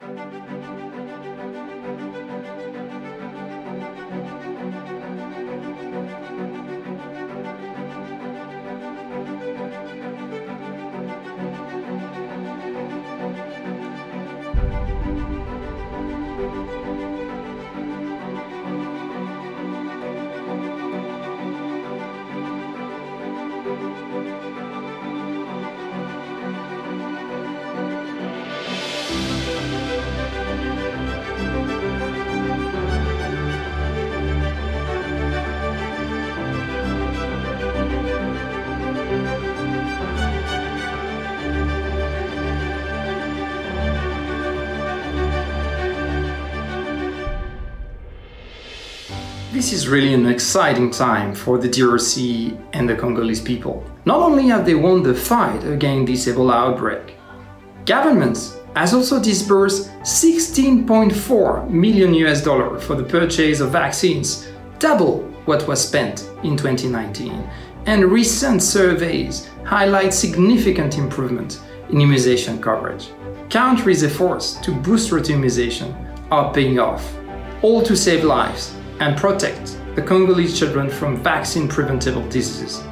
This is really an exciting time for the DRC and the Congolese people. Not only have they won the fight against this Ebola outbreak, governments has also disbursed $16.4 million for the purchase of vaccines, double what was spent in 2019. And recent surveys highlight significant improvement in immunization coverage. Countries' efforts to boost route immunization are paying off, all to save lives and protect the Congolese children from vaccine-preventable diseases.